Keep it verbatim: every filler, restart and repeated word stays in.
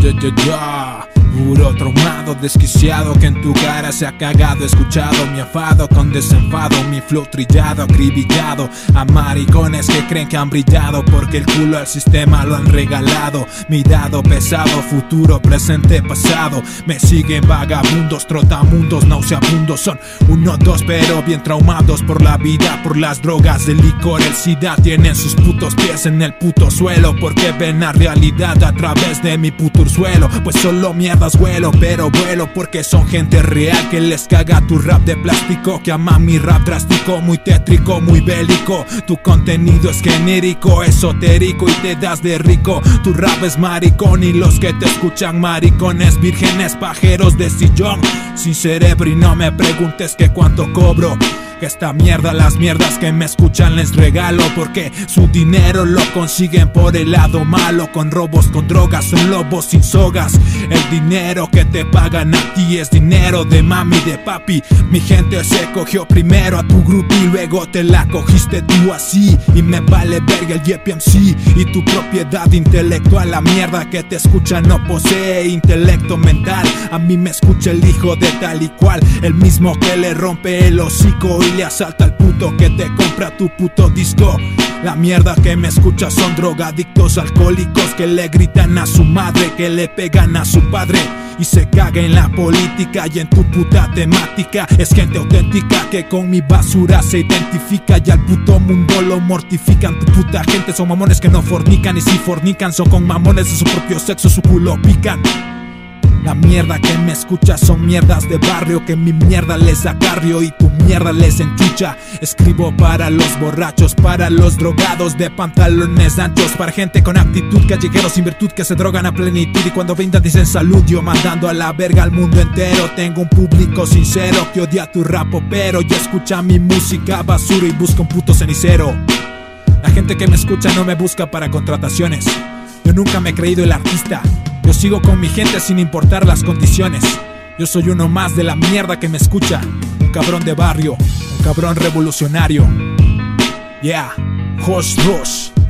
ya, ya, ya. Puro traumado, desquiciado, que en tu cara se ha cagado. Escuchado mi enfado con desenfado, mi flow trillado, acribillado. A maricones que creen que han brillado porque el culo al sistema lo han regalado. Mi dado pesado, futuro, presente, pasado. Me siguen vagabundos, trotamundos, nauseabundos. Son uno, dos, pero bien traumados por la vida, por las drogas, el licor, el sida. Tienen sus putos pies en el puto suelo porque ven la realidad a través de mi puto suelo. Pues solo mierda vuelo, pero vuelo porque son gente real que les caga tu rap de plástico, que ama mi rap drástico, muy tétrico, muy bélico. Tu contenido es genérico, esotérico y te das de rico. Tu rap es maricón y los que te escuchan maricones, vírgenes, pajeros de sillón, sin cerebro. Y no me preguntes que cuánto cobro, que esta mierda, las mierdas que me escuchan les regalo, porque su dinero lo consiguen por el lado malo, con robos, con drogas, son lobos sin sogas. El dinero que te pagan a ti es dinero de mami, de papi. Mi gente se cogió primero a tu grupo y luego te la cogiste tú así. Y me vale verga el J P M C y tu propiedad intelectual. La mierda que te escucha no posee intelecto mental. A mí me escucha el hijo de tal y cual, el mismo que le rompe el hocico y le asalta al puto que te compra tu puto disco. La mierda que me escucha son drogadictos, alcohólicos que le gritan a su madre, que le pegan a su padre y se caga en la política y en tu puta temática. Es gente auténtica que con mi basura se identifica y al puto mundo lo mortifican. Tu puta gente son mamones que no fornican, y si fornican son con mamones de su propio sexo, su culo pican. La mierda que me escucha son mierdas de barrio, que mi mierda les acarrio y tu mierda les enchucha. Escribo para los borrachos, para los drogados de pantalones anchos, para gente con actitud, callejeros sin virtud que se drogan a plenitud y cuando brindan dicen salud. Yo mandando a la verga al mundo entero. Tengo un público sincero que odia tu rap pero y escucha mi música basura y busca un puto cenicero. La gente que me escucha no me busca para contrataciones. Yo nunca me he creído el artista. Yo sigo con mi gente sin importar las condiciones. Yo soy uno más de la mierda que me escucha. Un cabrón de barrio, un cabrón revolucionario. Yeah, Josh Rush.